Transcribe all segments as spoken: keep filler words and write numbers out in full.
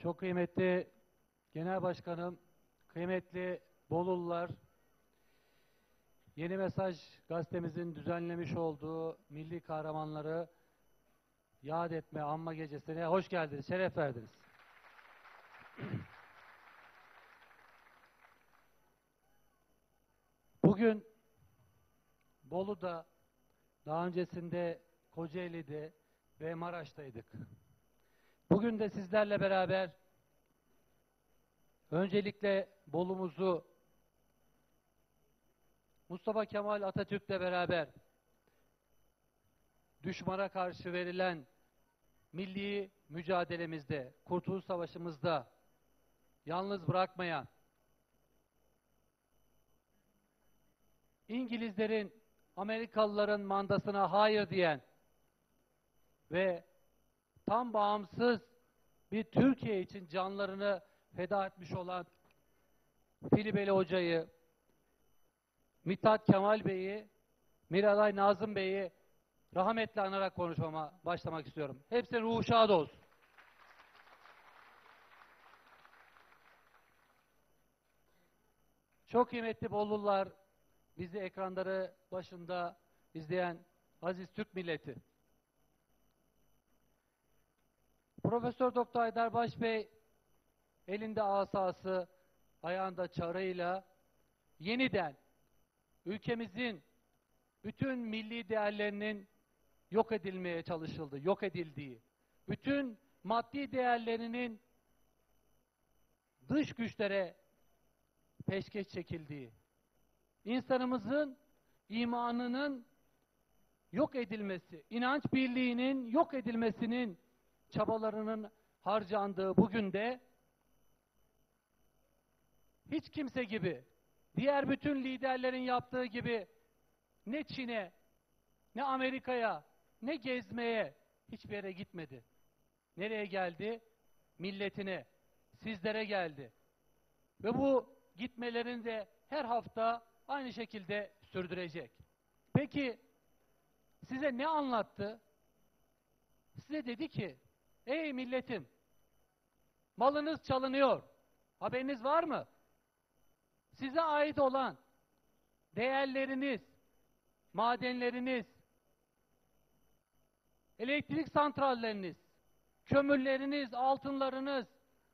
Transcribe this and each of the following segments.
Çok kıymetli Genel Başkanım, kıymetli Bolulular, Yeni Mesaj gazetemizin düzenlemiş olduğu milli kahramanları yad etme anma gecesine hoş geldiniz, şeref verdiniz. Bugün Bolu'da, daha öncesinde Kocaeli'de ve Maraş'taydık. Bugün de sizlerle beraber öncelikle Bolu'muzu Mustafa Kemal Atatürk'le beraber düşmana karşı verilen milli mücadelemizde, Kurtuluş Savaşı'mızda yalnız bırakmayan, İngilizlerin, Amerikalıların mandasına hayır diyen ve tam bağımsız bir Türkiye için canlarını feda etmiş olan Filibeli Hoca'yı, Mithat Kemal Bey'i, Miralay Nazım Bey'i rahmetle anarak konuşmama başlamak istiyorum. Hepsinin ruhu şad olsun. Çok kıymetli Bollular, bizi ekranları başında izleyen aziz Türk milleti. Profesör Doktor Haydarbaş Bey elinde asası, ayağında çarığıyla yeniden ülkemizin bütün milli değerlerinin yok edilmeye çalışıldı, yok edildiği, bütün maddi değerlerinin dış güçlere peşkeş çekildiği, insanımızın imanının yok edilmesi, inanç birliğinin yok edilmesinin çabalarının harcandığı bugün de hiç kimse gibi, diğer bütün liderlerin yaptığı gibi ne Çin'e, ne Amerika'ya, ne gezmeye hiçbir yere gitmedi. Nereye geldi? Milletine, sizlere geldi. Ve bu gitmelerini de her hafta aynı şekilde sürdürecek. Peki size ne anlattı? Size dedi ki, ey milletim, malınız çalınıyor. Haberiniz var mı? Size ait olan değerleriniz, madenleriniz, elektrik santralleriniz, kömürleriniz, altınlarınız,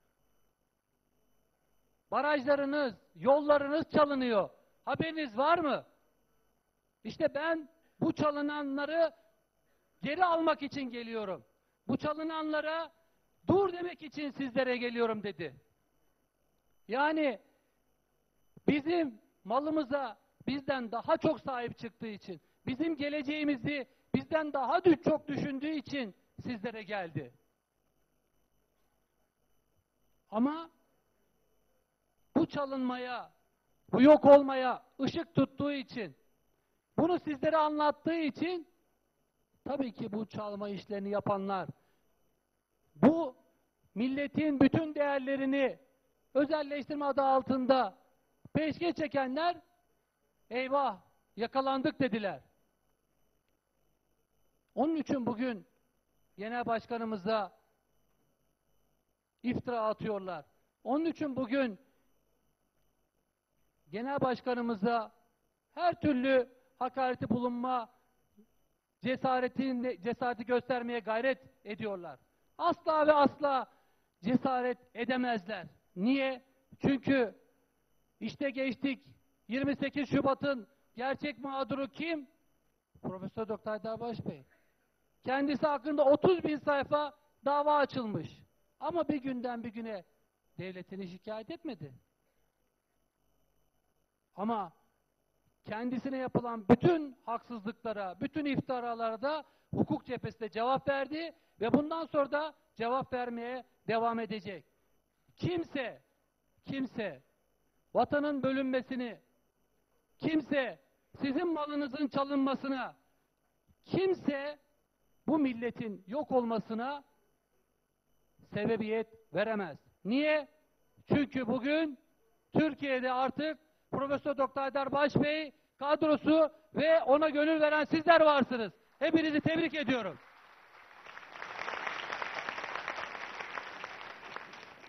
barajlarınız, yollarınız çalınıyor. Haberiniz var mı? İşte ben bu çalınanları geri almak için geliyorum. Bu çalınanlara dur demek için sizlere geliyorum dedi. Yani bizim malımıza bizden daha çok sahip çıktığı için, bizim geleceğimizi bizden daha çok düşündüğü için sizlere geldi. Ama bu çalınmaya, bu yok olmaya ışık tuttuğu için, bunu sizlere anlattığı için, tabii ki bu çalma işlerini yapanlar, bu milletin bütün değerlerini özelleştirme adı altında peşkeş çekenler, eyvah yakalandık dediler. Onun için bugün Genel Başkanımıza iftira atıyorlar. Onun için bugün Genel Başkanımıza her türlü hakareti bulunma cesaretini, cesareti göstermeye gayret ediyorlar. Asla ve asla cesaret edemezler. Niye? Çünkü işte geçtik yirmi sekiz Şubat'ın gerçek mağduru kim? Profesör Doktor Haydarbaş Bey. Kendisi hakkında otuz bin sayfa dava açılmış. Ama bir günden bir güne devletini şikayet etmedi. Ama kendisine yapılan bütün haksızlıklara, bütün iftiralara da hukuk cephesinde cevap verdi ve bundan sonra da cevap vermeye devam edecek. Kimse, kimse vatanın bölünmesini, kimse sizin malınızın çalınmasına, kimse bu milletin yok olmasına sebebiyet veremez. Niye? Çünkü bugün Türkiye'de artık Profesör Doktor Haydarbaş Bey kadrosu ve ona gönül veren sizler varsınız. Hepinizi tebrik ediyorum.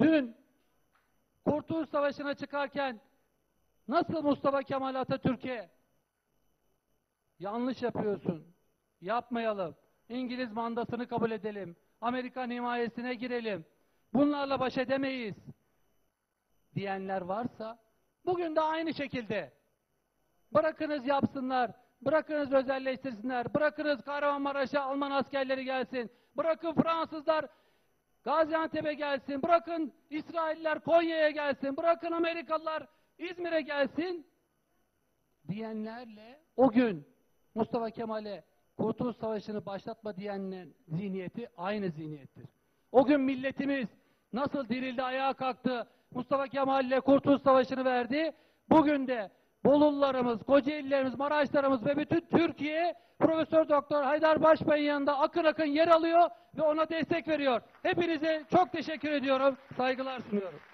dün Kurtuluş Savaşı'na çıkarken nasıl Mustafa Kemal Atatürk'e yanlış yapıyorsun, yapmayalım, İngiliz mandasını kabul edelim, Amerikan himayesine girelim, bunlarla baş edemeyiz diyenler varsa bugün de aynı şekilde bırakınız yapsınlar, bırakınız özelleştirsinler, bırakınız Kahramanmaraş'a Alman askerleri gelsin, bırakın Fransızlar Gaziantep'e gelsin, bırakın İsrailler Konya'ya gelsin, bırakın Amerikalılar İzmir'e gelsin diyenlerle o gün Mustafa Kemal'e Kurtuluş Savaşı'nı başlatma diyenlerin zihniyeti aynı zihniyettir. O gün milletimiz nasıl dirildi, ayağa kalktı, Mustafa Kemal'le Kurtuluş Savaşı'nı verdi. Bugün de Bolulularımız, Kocaelilerimiz, Maraşlarımız ve bütün Türkiye Profesör Doktor Haydar Başbay'ın yanında akın akın yer alıyor ve ona destek veriyor. Hepinize çok teşekkür ediyorum, saygılar sunuyorum.